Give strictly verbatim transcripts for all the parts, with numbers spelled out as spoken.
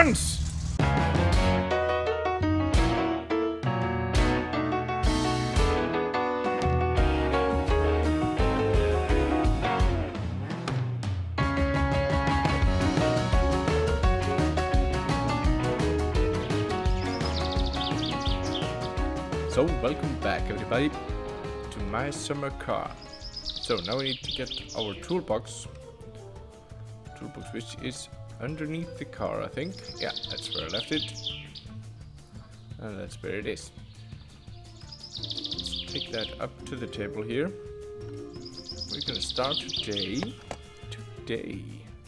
turns! So, welcome back everybody to my summer car. So now we need to get our toolbox. Toolbox which is underneath the car, I think. Yeah, that's where I left it. And that's where it is. Let's take that up to the table here. We're gonna start today. Today.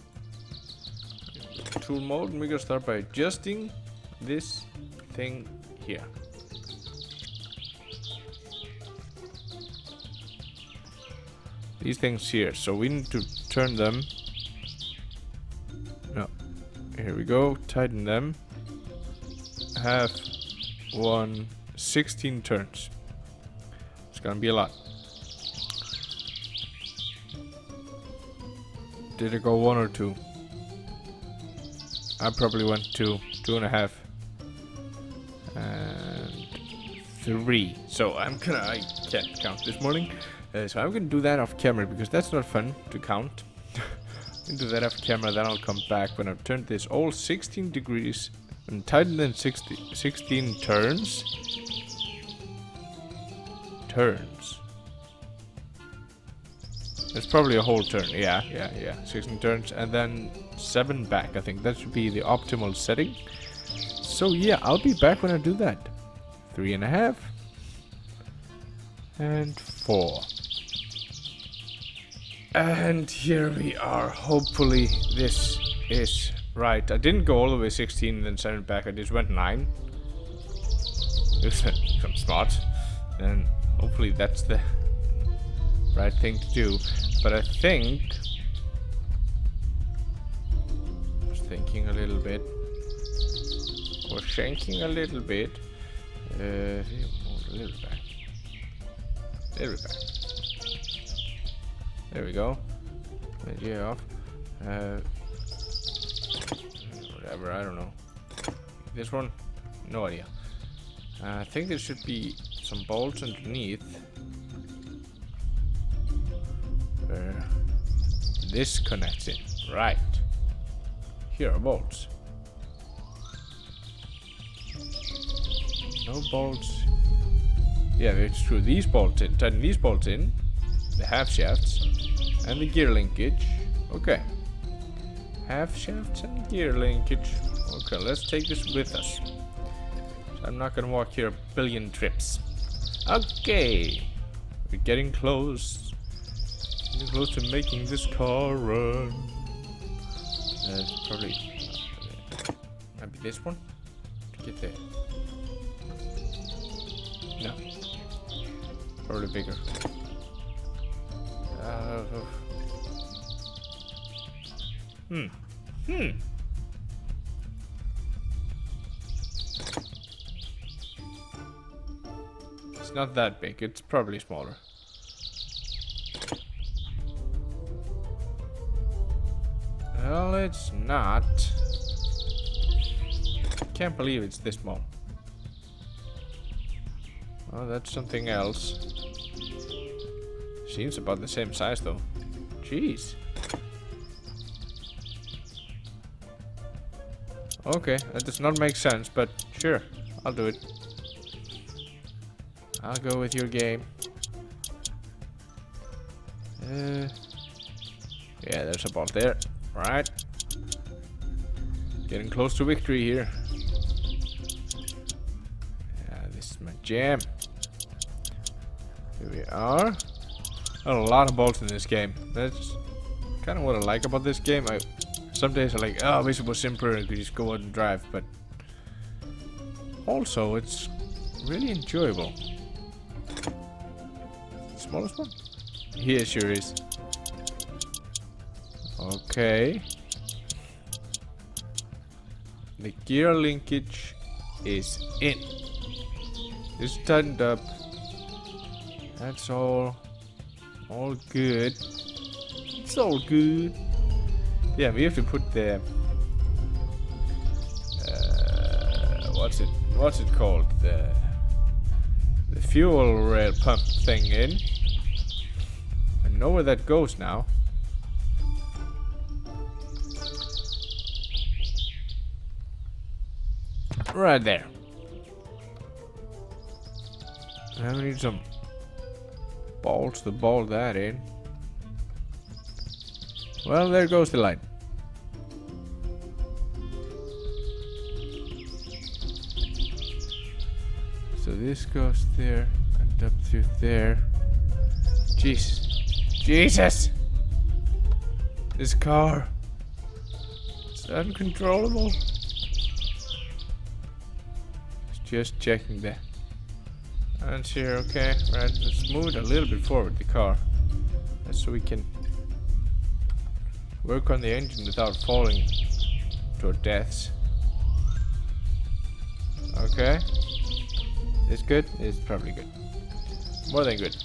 Tool mode, and we're gonna start by adjusting this thing here. These things here, so we need to turn them. No, here we go. Tighten them. Have one sixteen turns. It's gonna be a lot. Did it go one or two? I probably went two, two and a half, and three. So I'm gonna. I can't count this morning. Uh, so I'm gonna do that off camera because that's not fun to count. I'm gonna do that off camera, then I'll come back when I've turned this all sixteen degrees and tightened in sixty, sixteen turns. Turns. It's probably a whole turn. Yeah, yeah, yeah. sixteen turns and then seven back. I think that should be the optimal setting. So yeah, I'll be back when I do that. Three and a half. And four. And here we are. Hopefully this is right. I didn't go all the way sixteen and then seven back. I just went nine. I'm smart. And hopefully that's the right thing to do. But I think I was thinking a little bit. Or shanking a little bit. Uh, a little back. A little back. There we go. Yeah, off. Uh, whatever, I don't know. This one? No idea. Uh, I think there should be some bolts underneath. Where this connects in. Right. Here are bolts. No bolts. Yeah, it's true. These bolts in. Tighten these bolts in. The half shafts. And the gear linkage. Okay. Half shafts and gear linkage. Okay, let's take this with us. So I'm not gonna walk here a billion trips. Okay. We're getting close. Getting close to making this car run. Uh, probably maybe this one to get there. No. Probably bigger. Uh, hmm. Hmm. It's not that big. It's probably smaller. Well, it's not. Can't believe it's this small. Oh, that's something else. Seems about the same size though. Jeez. Okay, that does not make sense, but sure, I'll do it. I'll go with your game. Uh, yeah, there's a bolt there. Right. Getting close to victory here. Yeah, this is my jam. Here we are. A lot of bolts in this game. That's kind of what I like about this game. I some days I like, oh, I wish it was simpler and could just go out and drive, but also it's really enjoyable. Smallest one? Here sure is. Okay. The gear linkage is in. It's tightened up. That's all. All good. It's all good. Yeah, we have to put the what's it what's it called? The the fuel rail pump thing in. I know where that goes now. Right there. Now we need some bolts to bolt that in. Well, there goes the light. So this goes there and up to there. Jeez. Jesus! This car. It's uncontrollable. Just checking that. And here, okay. Right, let's move it a little bit forward, the car. That's so we can work on the engine without falling to our deaths. Okay. It's good? It's probably good. More than good.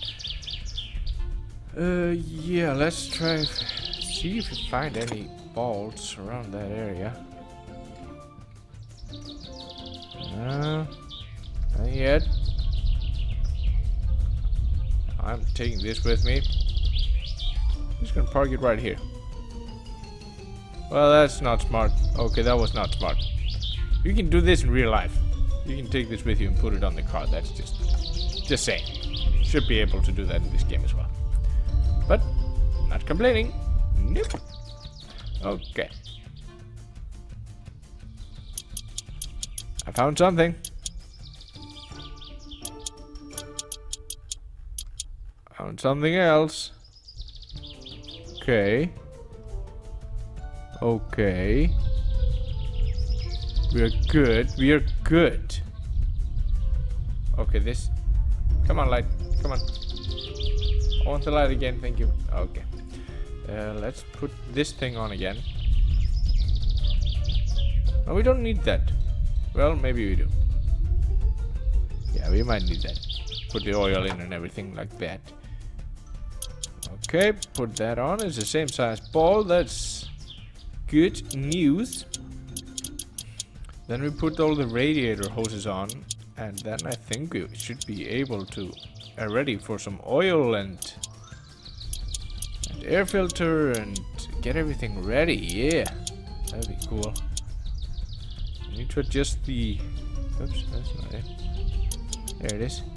Uh, yeah, let's try see if we find any bolts around that area. No, not yet. I'm taking this with me. I'm just gonna park it right here. Well, that's not smart. Okay, that was not smart. You can do this in real life. You can take this with you and put it on the car. That's just, just saying. Should be able to do that in this game as well. But, not complaining. Nope. Okay. I found something. Found something else. Okay. Okay. We are good. We are good. Okay, this. Come on, light. Come on. I want the light again. Thank you. Okay. Uh, let's put this thing on again. No, we don't need that. Well, maybe we do. Yeah, we might need that. Put the oil in and everything like that. Okay, put that on. It's the same size ball. That's good news. Then we put all the radiator hoses on, and then I think we should be able to are ready for some oil and, and air filter and get everything ready. Yeah, that'd be cool. I need to adjust the. Oops, that's not it. There it is.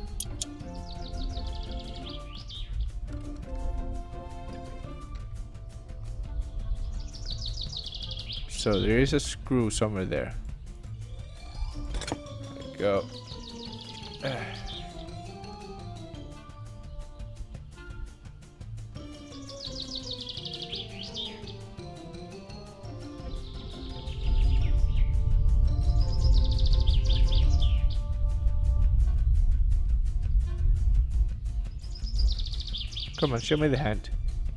So there is a screw somewhere there. There we go. Come on, show me the hand.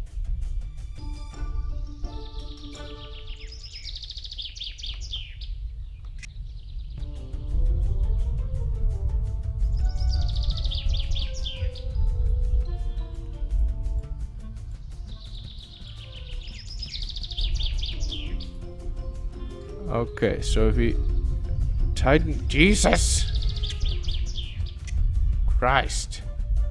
Okay, so if we tighten, Jesus Christ,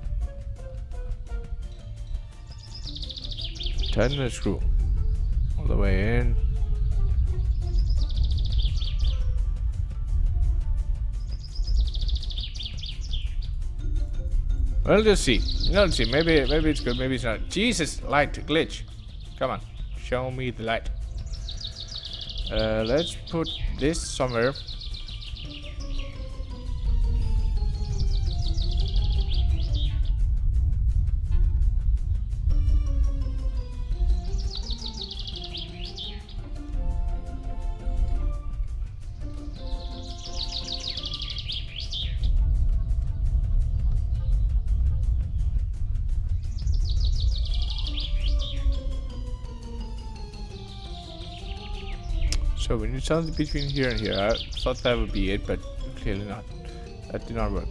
tighten the screw all the way in. Well, let's see. Let's see. Maybe, maybe it's good. Maybe it's not. Jesus, light glitch. Come on, show me the light. Uh, let's put this somewhere. So we need something between here and here. I thought that would be it, but clearly not. That did not work.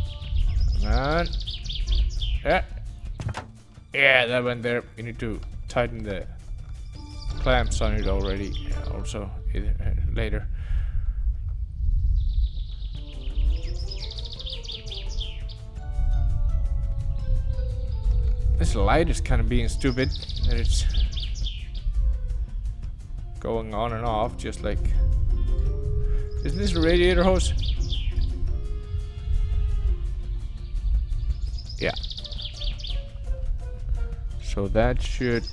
Come on. Yeah. Yeah, that went there. We need to tighten the clamps on it already. Also, either, uh, later. This light is kind of being stupid. That it's going on and off, just like. Isn't this a radiator hose? Yeah. So that should.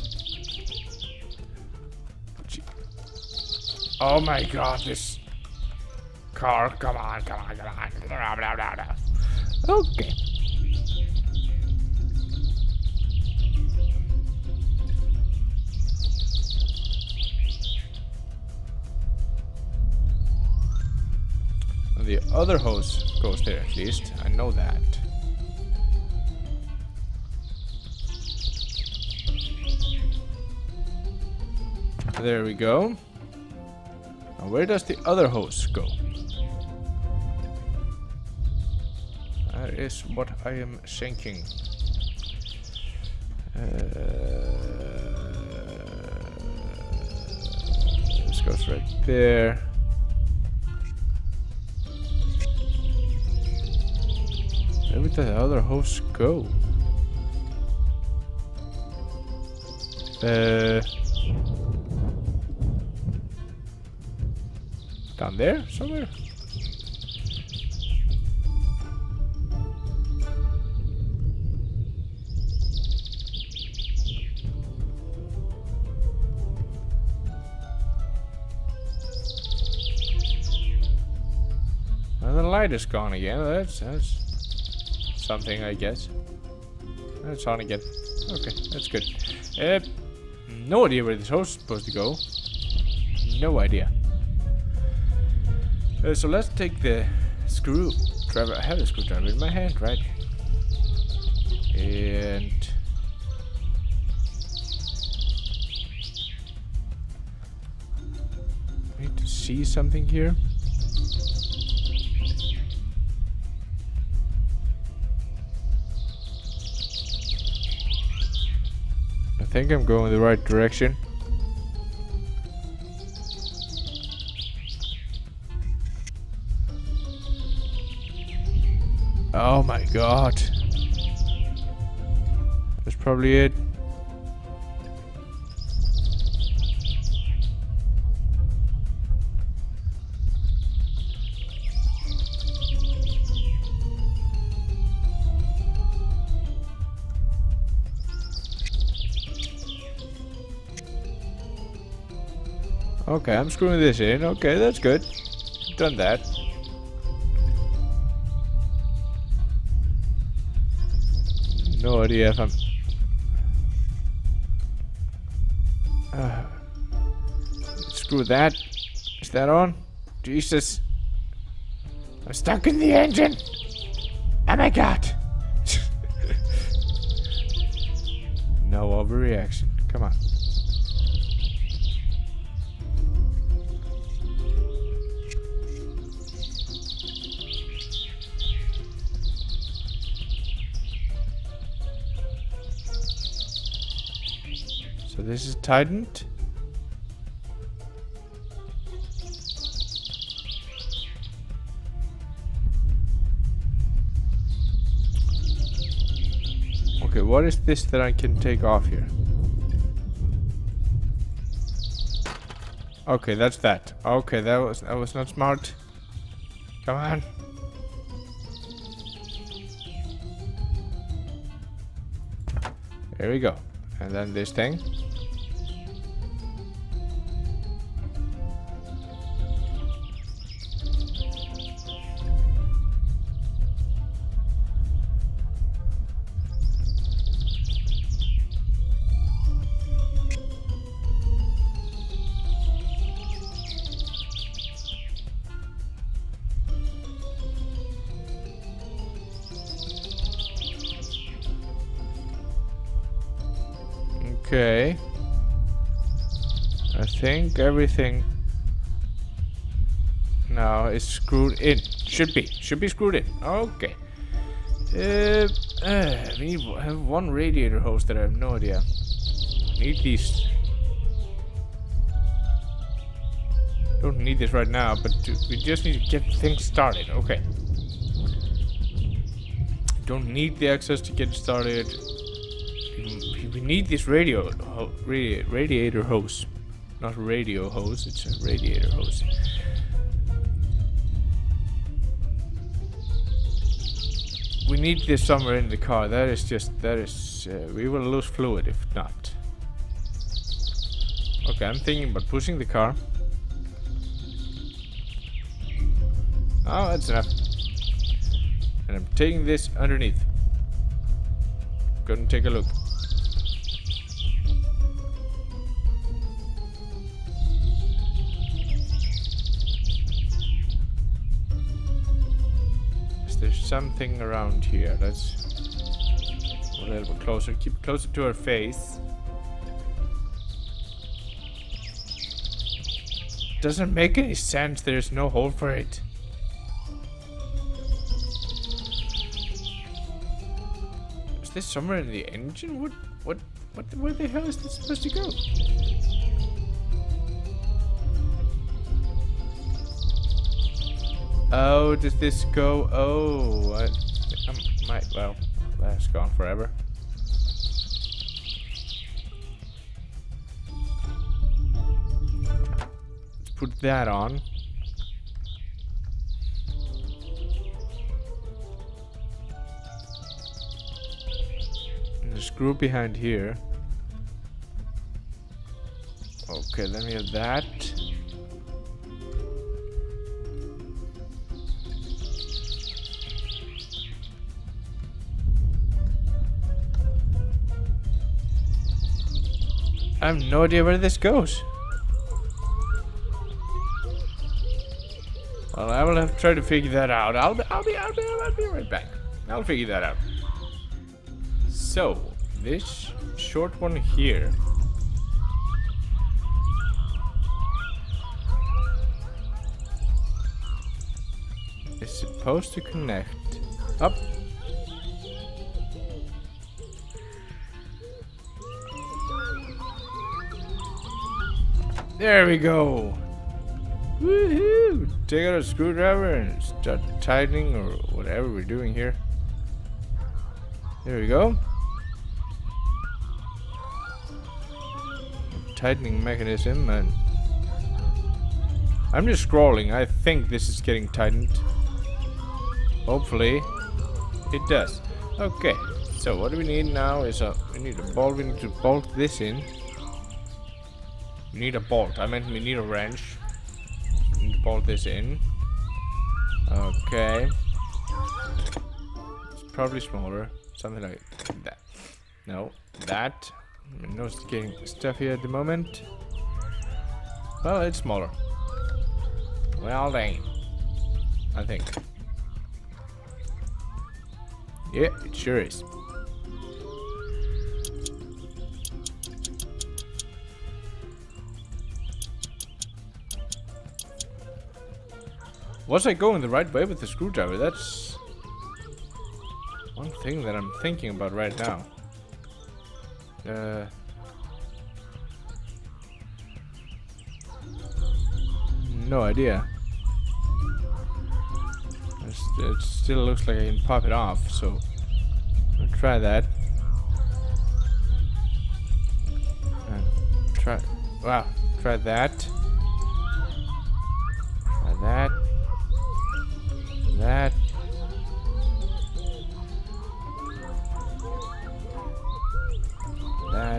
Oh my god, this car. Come on, come on, come on. Okay. The other hose goes there at least. I know that. There we go. Now where does the other hose go? That is what I am thinking. Uh, this goes right there. Where would the other hose go? Uh, down there somewhere? And the light is gone again. That's that's. Something, I guess. It's on again. Okay, that's good. Uh, no idea where this hose is supposed to go. No idea. Uh, so let's take the screwdriver. I have a screwdriver in my hand, right? And I need to see something here. I think I'm going the right direction. Oh my god. That's probably it. Okay, I'm screwing this in. Okay, that's good. Done that. No idea if I'm... Uh, screw that. Is that on? Jesus. I'm stuck in the engine. Oh my god. No overreaction. Come on. So this is tightened. Okay, what is this that I can take off here? Okay, that's that. Okay, that was that was not smart. Come on. There we go. And then this thing. Okay. I think everything now is screwed in. Should be. Should be screwed in. Okay. Uh, uh, we need have one radiator hose that I have no idea. don't need these. Don't need this right now, but to, we just need to get things started. Okay. Don't need the access to get started. We, we need this radio ho radi radiator hose, not radio hose. It's a radiator hose. We need this somewhere in the car. That is just that is. Uh, we will lose fluid if not. Okay, I'm thinking about pushing the car. Oh, that's enough. And I'm taking this underneath. Go and take a look. Is there something around here? Let's a little bit closer. Keep it closer to her face. Doesn't make any sense. There's no hole for it. Is this somewhere in the engine? What? What? What? Where the hell is this supposed to go? Oh, does this go? Oh, I, I might. Well, that's gone forever. Let's put that on. And the screw behind here. Okay, then we have that. I have no idea where this goes. Well, I will have to try to figure that out. I'll be, I'll be, I'll be, I'll be right back. I'll figure that out. So, this short one here. Is supposed to connect up. There we go. Woohoo! Take out a screwdriver and start tightening or whatever we're doing here. There we go. Tightening mechanism, and I'm just scrolling. I think this is getting tightened. Hopefully it does. Okay, so what do we need now is a we need a bolt. We need to bolt this in. We need a bolt. I meant we need a wrench. We need to bolt this in. Okay. It's probably smaller. Something like that. No, that. I'm not getting stuff here at the moment. Well, it's smaller. Well, dang. I think. Yeah, it sure is. Was I going the right way with the screwdriver? That's one thing that I'm thinking about right now. Uh, no idea. It's, it still looks like I can pop it off, so I'll try that. Uh, try, wow, try that. Try that. That. That.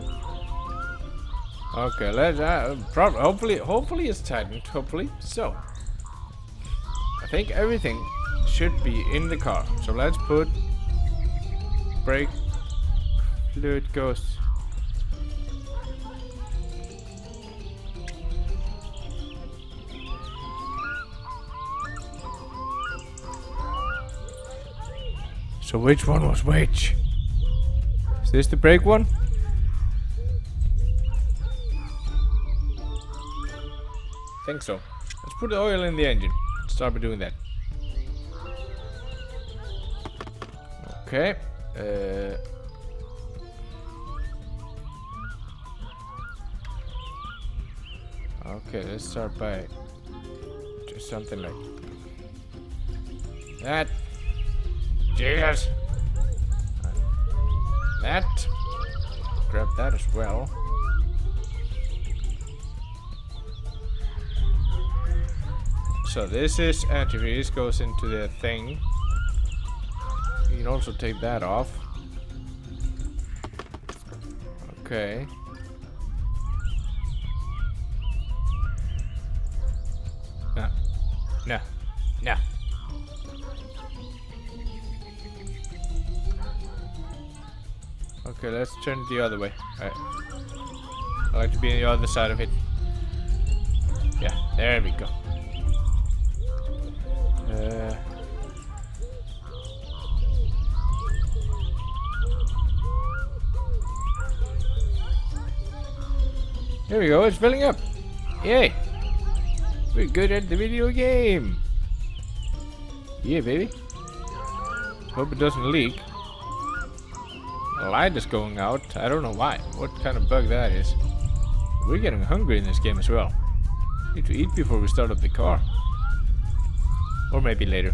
Okay, let's uh, probably hopefully hopefully it's tightened. Hopefully, so I think everything should be in the car. So let's put brake fluid goes. So which one was which? Is this the brake one? Think so. Let's put the oil in the engine. Start by doing that. Okay. Uh, Okay, let's start by just something like that. Jesus! That. Grab that as well. So this is antifreeze, goes into the thing. You can also take that off. Okay. No. No. No. Okay, let's turn it the other way. Alright. I like to be on the other side of it. Yeah, there we go. Uh, there we go, it's filling up. Yay! We're good at the video game. Yeah, baby. Hope it doesn't leak. The light is going out. I don't know why. What kind of bug that is. We're getting hungry in this game as well. Need to eat before we start up the car. Or maybe later.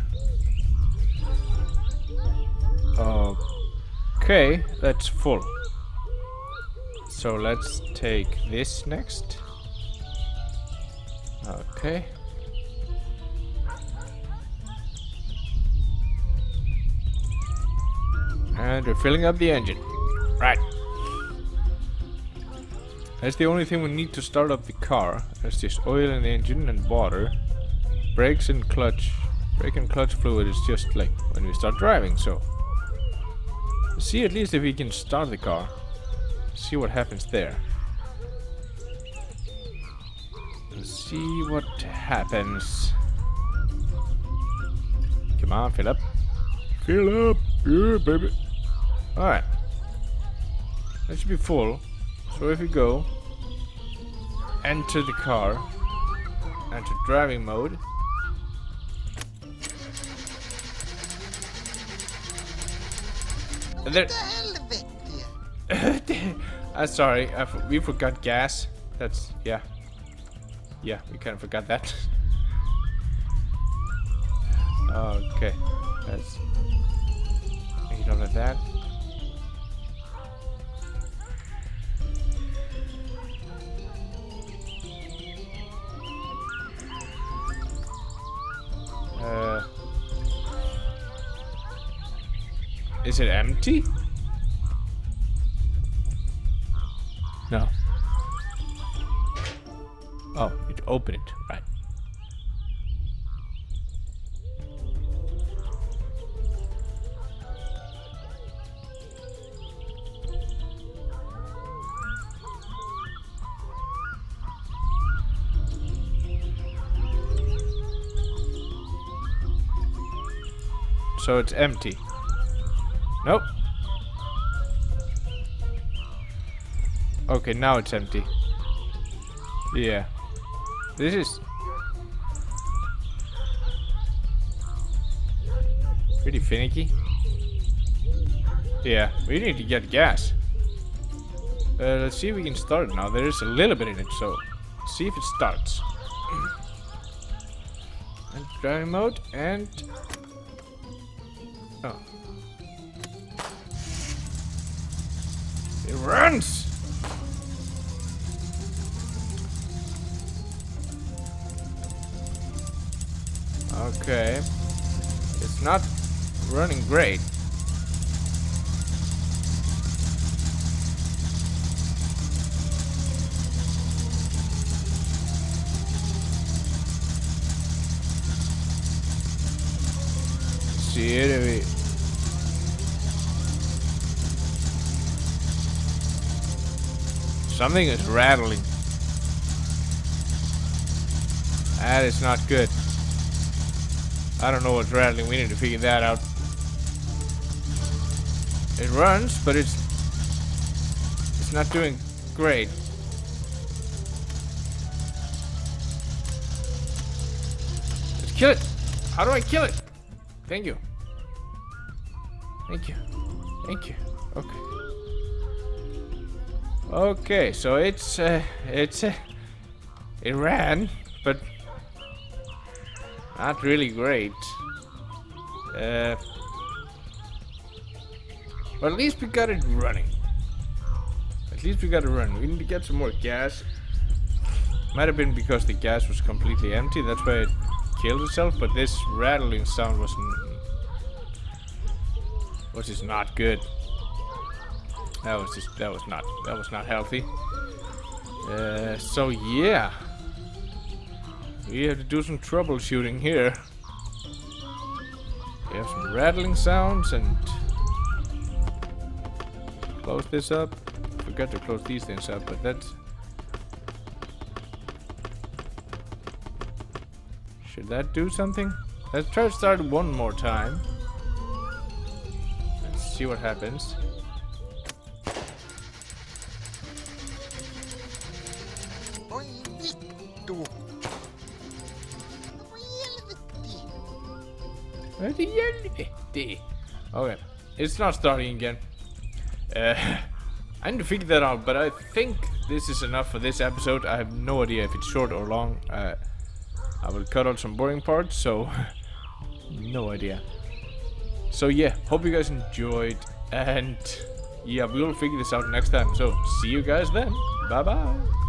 Okay, that's full. So let's take this next. Okay. And we're filling up the engine. Right. That's the only thing we need to start up the car. There's just oil in the engine and water. Brakes and clutch. Brake and clutch fluid is just like when we start driving, so. Let's see at least if we can start the car. See what happens there. Let's see what happens. Come on, fill up. Fill up! Yeah, baby! Alright. That should be full. So if we go, enter the car, enter driving mode. And there. I'm sorry, I f we forgot gas. That's, yeah. Yeah, we kind of forgot that. Okay. Let's make it all like that. Uh, is it empty? No. Oh, you open it, right. So it's empty. Nope. Okay, now it's empty. Yeah. This is pretty finicky. Yeah, we need to get gas. Uh, let's see if we can start it now. There is a little bit in it, so let's see if it starts. And driving mode and oh. It runs! Okay. It's not running great. See it if we something is rattling. That is not good. I don't know what's rattling. We need to figure that out. It runs, but it's it's not doing great. Let's kill it. How do I kill it? Thank you. Thank you. Thank you. Okay. Okay, so it's uh, it's uh, It ran, but not really great. Uh, but at least we got it running. At least we got it running. We need to get some more gas. Might have been because the gas was completely empty. That's why it killed itself. But this rattling sound was, was just not good. That was just that was not that was not healthy. Uh, so yeah, we have to do some troubleshooting here. We have some rattling sounds and close this up. Forgot to close these things up, but that's. Should that do something? Let's try to start one more time. Let's see what happens. Okay, it's not starting again. Uh, I need to figure that out, but I think this is enough for this episode. I have no idea if it's short or long. Uh, I will cut out some boring parts, so no idea. So yeah, hope you guys enjoyed, and yeah, we will figure this out next time. So see you guys then. Bye bye.